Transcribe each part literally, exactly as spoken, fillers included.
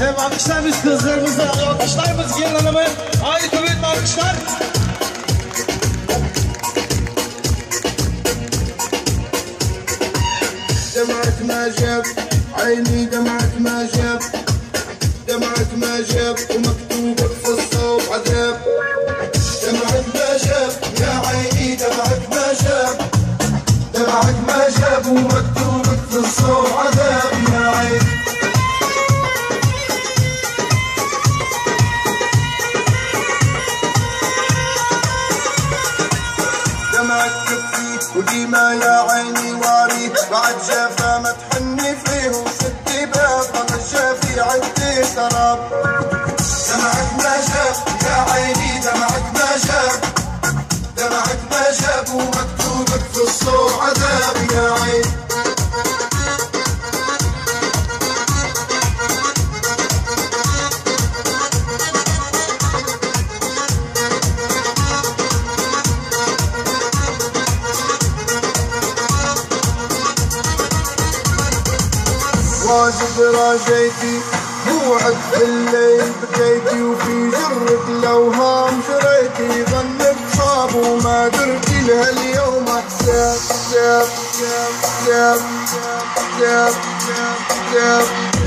Hem alkışlar biz kızlarımızla, alkışlar biz gelin hanımı. Haydi kuvvetli alkışlar. دمعك ما جاب عيني دمعك ما جاب دمعك ما جاب ومكتوبك في الصوب عذاب دمعك ما جاب يا عيني دمعك ما جاب دمعك ما جاب ومكتوبك في الصوب عذاب يا عيني دمعك كفيت وديما يا عيني واريد بعد جافا ما تحني فيه وسدي باب انا الجافي عدي سراب دمعك ما جاب يا عيني دمعك ما جاب دمعك ما جاب ومكتوبك في الصور عذاب يا عيني واجد راجيتي موعد الليل بكيتي وفي جرة الاوهام شريتي ظنك صاب وما درتي لها اليوم حساب حساب حساب حساب حساب حساب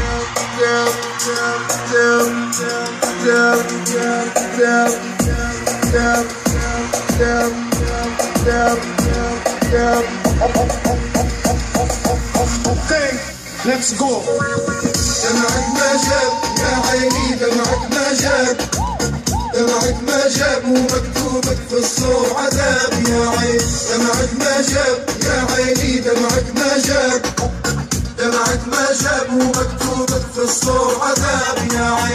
Okay, let's go. دمعك ما جاب يا عيني دمعك ما جاب دمعك ما جاب ومكتوبك في الصور عذاب يا عين دمعك ما جاب يا عيني دمعك ما جاب دمعك ما جاب ومكتوبك في الصور عذاب يا عين